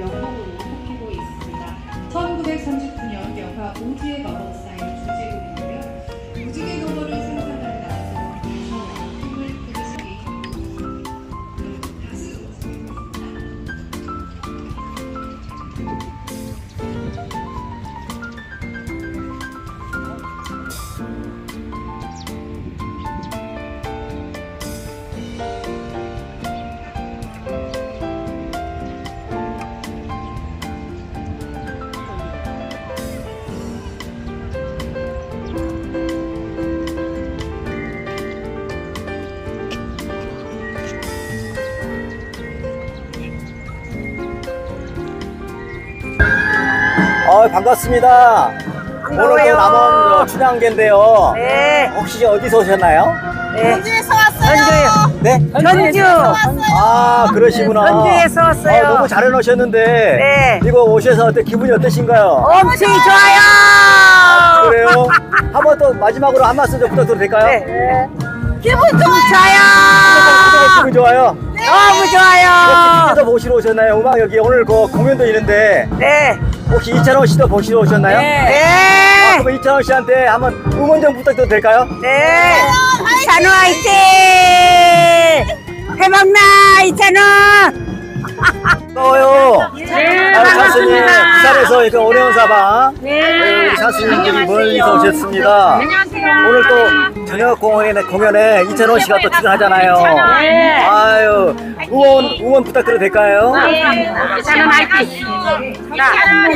명곡으로 꼽히고 있습니다. 1939년 영화 오즈의 넘버사인 주제곡이고요. 오즈의 넘버를 상상하는 나에서 힘을 부르시기 가수 반갑습니다. 오늘도 남원 춘향계인데요. 네. 혹시 어디서 오셨나요? 네. 전주에서 왔어요. 네? 전주. 아, 그러시구나. 전주에서 왔어요. 너무 잘 해놓으셨는데. 네. 이거 오셔서 기분이 어떠신가요? 엄청 좋아요. 그래요? 한번 또 마지막으로 한 말씀 좀 부탁드려도 될까요? 네. 기분 좋아요. 좋아요. 기분 좋아요? 너무 좋아요. TV에서 보시러 오셨나요? 음악 여기 오늘 공연도 있는데. 네. 혹시 이찬원 씨도 보시러 오셨나요? 네. 그럼 이찬원 씨한테 한번 응원 좀 부탁드려도 될까요? 네. 이찬원 화이팅! 해먹나 이찬원! 반가워요. 네, 찬스님, 반갑습니다. 부산에서 이렇게 어려운 사방. 네. 우리 찬스님들이 멀리서 오셨습니다. 오늘 또 저녁 공연에 이찬원 씨가 또 출연하잖아요. 네. 아유, 응원 부탁드려도 될까요? 이찬원 화이팅! 자,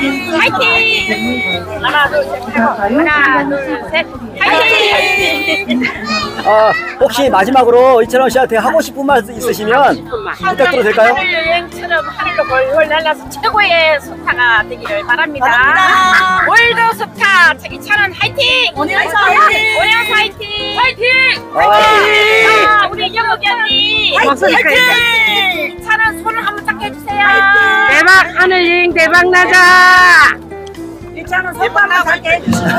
화이팅! 하나, 둘, 셋. 화이팅! 혹시 마지막으로 이찬원 씨한테 하고 싶은 말 있으시면 부탁드려도 될까요? 하늘 여행처럼 하늘로 벌벌 날아서 최고의 스타가 되기를 바랍니다. 월드 스타 이찬원 화이팅! 오늘서 화이팅! 오늘서 화이팅! 화이팅! 화이팅! 자, 우리 영옥이 언니 화이팅! 이찬원 손을 한번 딱 해주세요. 대박 하늘 여행 대박 나자! 이찬원 선반만 살게 해주시고.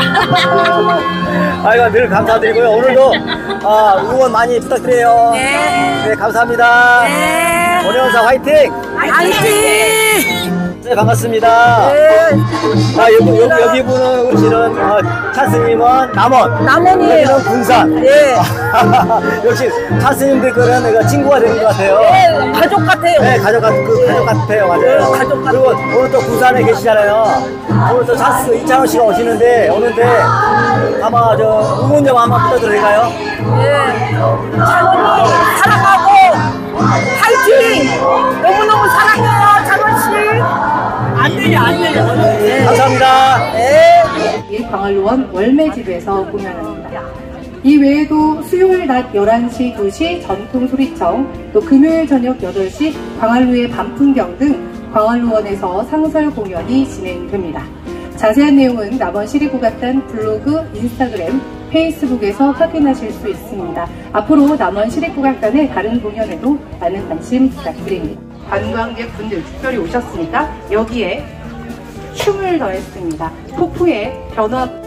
아이고, 늘 감사드리고요. 오늘도 응원 많이 부탁드려요. 네, 감사합니다. 네. 원효연사 화이팅! 화이팅! 네, 반갑습니다. 여기 분은 우리는 찬스님은 남원이에요. 여기는 군산. 네. 역시 찬스님들 거는 친구가 되는 것 같아요. 네, 가족 같아요. 네, 가족 같아요. 맞아요. 네, 가족 같아요. 그리고 오늘 또 부산에 계시잖아요. 오늘 또 찬스 이찬원 씨가 오시는데 아마 응원 좀 한번 부탁드려도 될까요? 네. 찬원이 사랑하고 화이팅! 너무너무 사랑해요, 찬원 씨. 안 들려. 네. 감사합니다. 네. 광활루원 월매집에서 공연합니다. 이 외에도 수요일 낮 11시, 2시 전통 소리청, 또 금요일 저녁 8시 광활루의 밤풍경 등 광활루원에서 상설 공연이 진행됩니다. 자세한 내용은 남원 시립국악단 블로그, 인스타그램, 페이스북에서 확인하실 수 있습니다. 앞으로 남원 시립국악단의 다른 공연에도 많은 관심 부탁드립니다. 관광객분들 특별히 오셨으니까 여기에 춤을 더했습니다. 폭포의 변화